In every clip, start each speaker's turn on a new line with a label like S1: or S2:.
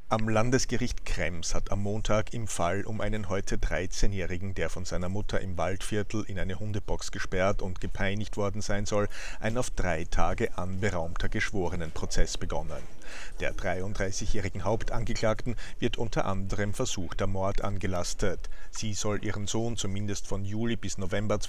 S1: Am Landesgericht Krems hat am Montag im Fall um einen heute 13-Jährigen, der von seiner Mutter im Waldviertel in eine Hundebox gesperrt und gepeinigt worden sein soll, ein auf 3 Tage anberaumter Geschworenenprozess begonnen. Der 33-jährigen Hauptangeklagten wird unter anderem versuchter Mord angelastet. Sie soll ihren Sohn zumindest von Juli bis November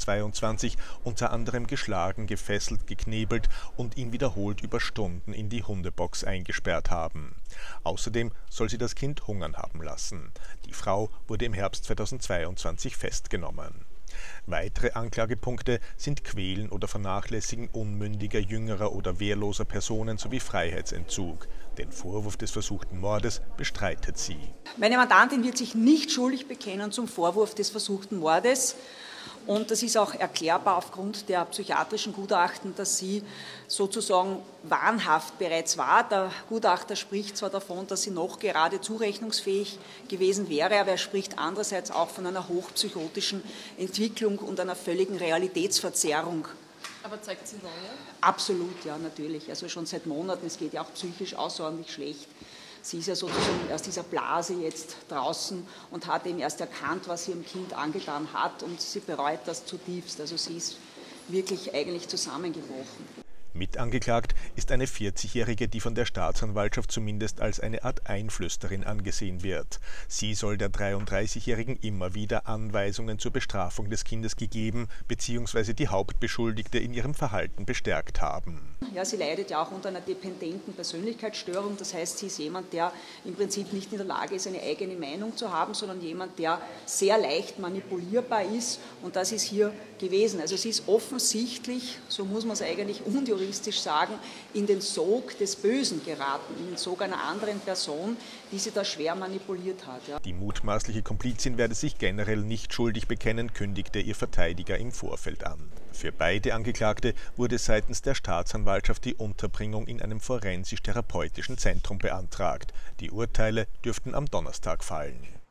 S1: 2022 unter anderem geschlagen, gefesselt, geknebelt und ihn wiederholt über Stunden in die Hundebox eingesperrt haben. Außerdem soll sie das Kind hungern haben lassen. Die Frau wurde im Herbst 2022 festgenommen. Weitere Anklagepunkte sind Quälen oder Vernachlässigen unmündiger, jüngerer oder wehrloser Personen sowie Freiheitsentzug. Den Vorwurf des versuchten Mordes bestreitet sie.
S2: Meine Mandantin wird sich nicht schuldig bekennen zum Vorwurf des versuchten Mordes. Und das ist auch erklärbar aufgrund der psychiatrischen Gutachten, dass sie sozusagen wahnhaft bereits war. Der Gutachter spricht zwar davon, dass sie noch gerade zurechnungsfähig gewesen wäre, aber er spricht andererseits auch von einer hochpsychotischen Entwicklung und einer völligen Realitätsverzerrung.
S3: Aber zeigt sie neue?
S2: Absolut, ja, natürlich. Also schon seit Monaten. Es geht ja auch psychisch außerordentlich schlecht. Sie ist ja sozusagen aus dieser Blase jetzt draußen und hat eben erst erkannt, was sie ihrem Kind angetan hat, und sie bereut das zutiefst. Also sie ist wirklich eigentlich zusammengebrochen.
S1: Mitangeklagt ist eine 40-Jährige, die von der Staatsanwaltschaft zumindest als eine Art Einflüsterin angesehen wird. Sie soll der 33-Jährigen immer wieder Anweisungen zur Bestrafung des Kindes gegeben bzw. die Hauptbeschuldigte in ihrem Verhalten bestärkt haben.
S2: Ja, sie leidet ja auch unter einer dependenten Persönlichkeitsstörung. Das heißt, sie ist jemand, der im Prinzip nicht in der Lage ist, eine eigene Meinung zu haben, sondern jemand, der sehr leicht manipulierbar ist. Und das ist hier gewesen. Also sie ist offensichtlich, so muss man es eigentlich unjuristisch sagen, in den Sog des Bösen geraten, in den Sog einer anderen Person, die sie da schwer manipuliert hat. Ja.
S1: Die mutmaßliche Komplizin werde sich generell nicht schuldig bekennen, kündigte ihr Verteidiger im Vorfeld an. Für beide Angeklagte wurde seitens der Staatsanwaltschaft die Unterbringung in einem forensisch-therapeutischen Zentrum beantragt. Die Urteile dürften am Donnerstag fallen.